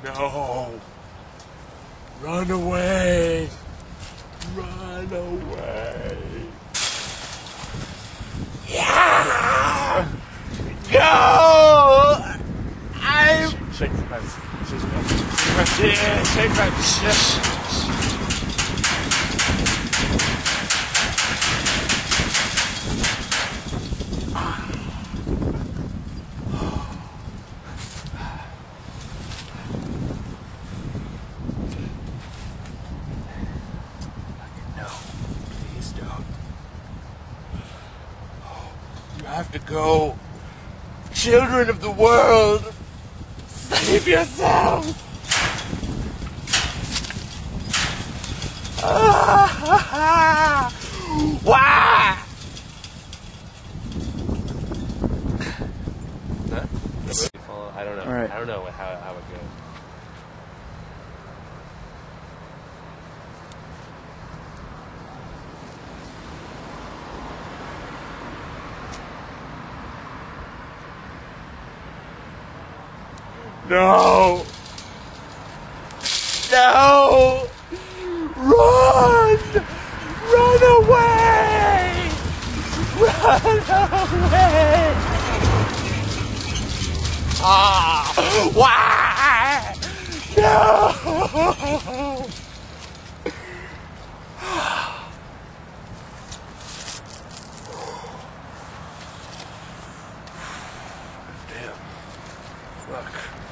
No. Run away. Run away. Yeah. No. Shake the fence. Shake the fence. Yeah, shake the fence. Yes. No, please don't. You have to go. Children of the world, save yourselves! Why? I don't know. All right. I don't know how it goes. No! No! Run! Run away! Run away! Ah! Why? No! Damn. Fuck.